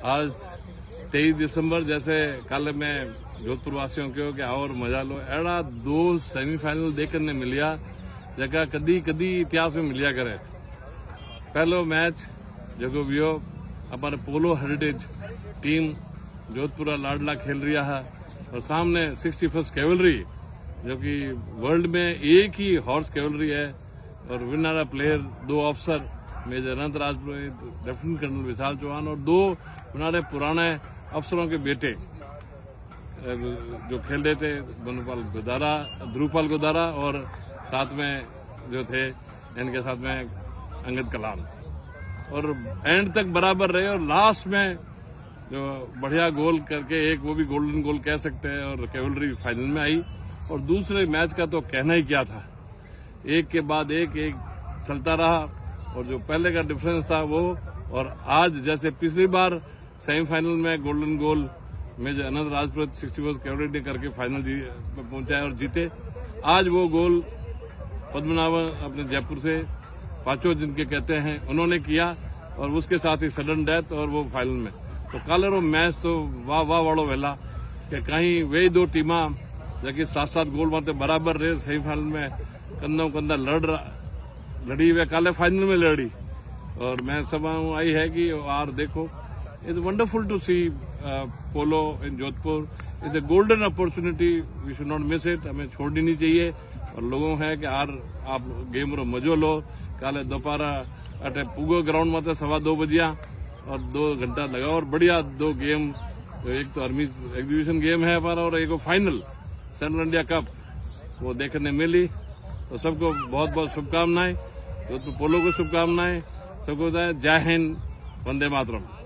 आज 23 दिसंबर जैसे कल मैं जोधपुर वासियों कहो कि और मजा लो अड़ा दो सेमीफाइनल देखने मिलिया जगह कदी कदी इतिहास में मिलिया करे। पहलो मैच जो वियो हमारे पोलो हेरिटेज टीम जोधपुर लाडला खेल रहा है और सामने 61st कैवलरी जो कि वर्ल्ड में एक ही हॉर्स कैवलरी है और विनर प्लेयर दो officer major Anant Rajpurohit, lieutenant colonel Vishal Chauhan और दो हमारे पुराने अफसरों के बेटे जो खेल रहे थे ध्रुवपाल गोदारा और साथ में जो थे इनके साथ में अंगद कलाम और एंड तक बराबर रहे और लास्ट में जो बढ़िया गोल करके एक वो भी गोल्डन गोल कह सकते हैं और कैवलरी फाइनल में आई। और दूसरे मैच का तो कहना ही क्या था, एक के बाद एक चलता रहा और जो पहले का डिफरेंस था वो और आज जैसे पिछली बार सेमीफाइनल में गोल्डन गोल में जो अनंत राजपुरोहित 61st कैवलरी ने करके फाइनल में पहुंचाए और जीते, आज वो गोल पद्मनाभन अपने जयपुर से पांचों जिनके कहते हैं उन्होंने किया और उसके साथ ही सडन डेथ और वो फाइनल में तो कल वो मैच तो वाह वाह वाड़ो वेला कि कहीं वही दो टीमा जबकि 7-7 गोल मारते बराबर रहे सेमीफाइनल में कंधा कंधा लड़ी वे कल फाइनल में लड़ी और मैं सब आई है कि यार देखो it's wonderful to see polo in Jodhpur it's a golden opportunity, we should not miss it, हमें छोड़नी नहीं चाहिए और लोगों है कि यार आप गेम रो मजो लो। कल दोपहर अटे पुगो ग्राउंड में 2:15 बजिया और 2 घंटा लगा और बढ़िया दो गेम, तो एक तो आर्मी एग्जीबिशन गेम है हमारा और एक फाइनल सेंट्रल इंडिया कप वो देखने मिली। तो सबको बहुत बहुत शुभकामनाएं, जोधपुर पोलो को शुभकामनाएं, सबको जय हिंद, वंदे मातरम।